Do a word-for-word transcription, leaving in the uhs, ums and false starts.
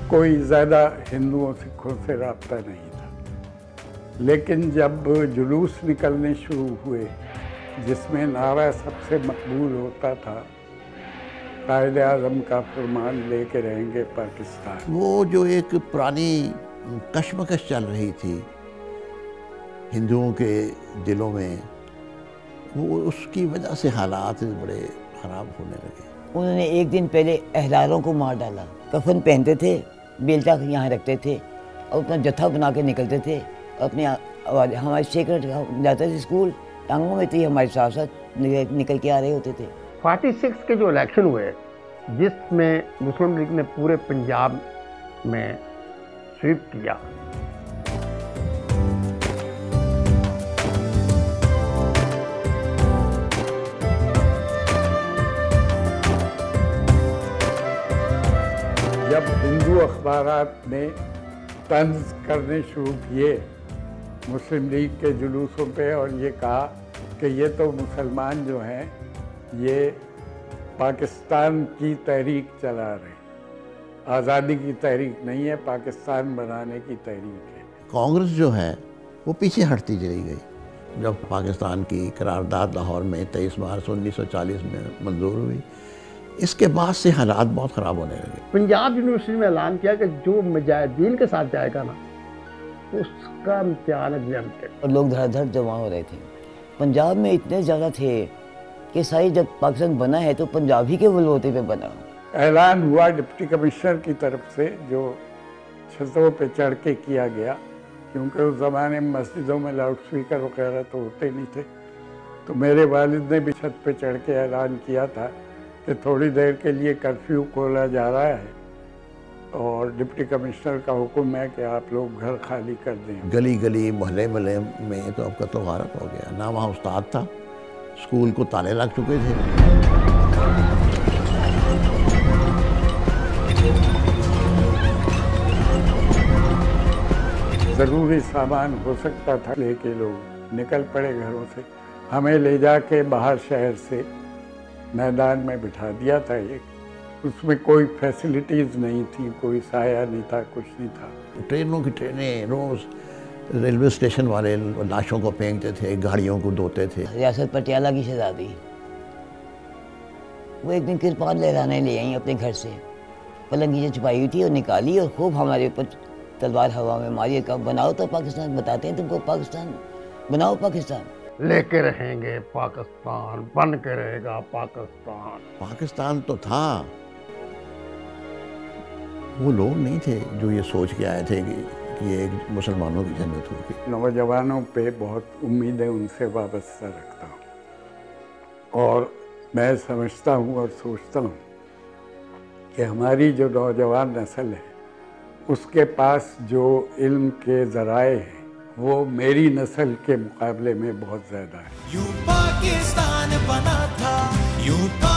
कोई ज़्यादा हिंदुओं सिखों से रब्ता नहीं था, लेकिन जब जुलूस निकलने शुरू हुए जिसमें नारा सबसे मकबूल होता था, कायदे आज़म का फरमान लेके रहेंगे पाकिस्तान, वो जो एक पुरानी कशमकश चल रही थी हिंदुओं के दिलों में, वो उसकी वजह से हालात बड़े ख़राब होने लगे। उन्होंने एक दिन पहले अहरारों को मार डाला। कफन पहनते थे, बेलचा यहाँ रखते थे और अपना जत्था बना के निकलते थे। अपने हमारे सेक्रेटरी जाते थे स्कूल, टांगों में तो हमारे साथ साथ निकल के आ रहे होते थे। छियालीस के जो इलेक्शन हुए जिसमें मुस्लिम लीग ने पूरे पंजाब में स्वीप किया, जब हिंदू अखबारात ने तंज करने शुरू किए मुस्लिम लीग के जुलूसों पे और ये कहा कि ये तो मुसलमान जो हैं ये पाकिस्तान की तहरीक चला रहे हैं, आज़ादी की तहरीक नहीं है, पाकिस्तान बनाने की तहरीक है। कांग्रेस जो है वो पीछे हटती चली गई। जब पाकिस्तान की करारदाद लाहौर में तेईस मार्च उन्नीस सौ चालीस में मंजूर हुई, इसके बाद से हालात बहुत ख़राब होने लगे। पंजाब यूनिवर्सिटी में ऐलान किया कि जो मुजाहिदीन के साथ जाएगा ना उसका इम्तिहान एग्जाम और लोग धड़ धड़ जमा हो रहे थे। पंजाब में इतने ज़्यादा थे कि सारी जब पाकिस्तान बना है तो पंजाबी के बलबूते पे बना। ऐलान हुआ डिप्टी कमिश्नर की तरफ से, जो छतों पे चढ़ के किया गया, क्योंकि उस ज़माने में मस्जिदों में लाउड स्पीकर वगैरह तो होते नहीं थे। तो मेरे वालिद ने भी छत पे चढ़ के ऐलान किया था कि थोड़ी देर के लिए कर्फ्यू खोला जा रहा है और डिप्टी कमिश्नर का हुक्म है कि आप लोग घर खाली कर दें। गली गली मोहल्ले मोहल्ले में तो अब कत्ल गारत हो गया। ना वहाँ उस्ताद था, स्कूल को ताले लग चुके थे। ज़रूरी सामान हो सकता था लेके लोग निकल पड़े घरों से। हमें ले जाके बाहर शहर से मैदान में बिठा दिया था। एक उसमें कोई फैसिलिटीज़ नहीं थी, कोई साया नहीं था, कुछ नहीं था। ट्रेनों की ट्रेनें रोज़ रेलवे स्टेशन वाले लाशों को फेंकते थे, गाड़ियों को धोते थे। रियासत पटियाला की शहजादी वो एक दिन कृपान लहराने ले आई अपने घर से, पलंगीज़ें छुपाई हुई थी और निकाली और खूब हमारे ऊपर तलवार हवा में मारी। कब बनाओ तो पाकिस्तान, बताते हैं तुमको पाकिस्तान, बनाओ पाकिस्तान। लेके रहेंगे पाकिस्तान, बन के रहेगा पाकिस्तान। पाकिस्तान तो था, वो लोग नहीं थे जो ये सोच के आए थे कि, कि ये मुसलमानों की जन्नत होगी। नौजवानों पे बहुत उम्मीदें उनसे वाबस्ता रखता हूँ और मैं समझता हूँ और सोचता हूँ कि हमारी जो नौजवान नस्ल है उसके पास जो इल्म के ज़राए हैं वो मेरी नस्ल के मुकाबले में बहुत ज़्यादा है। यूं पाकिस्तान बना था, यूं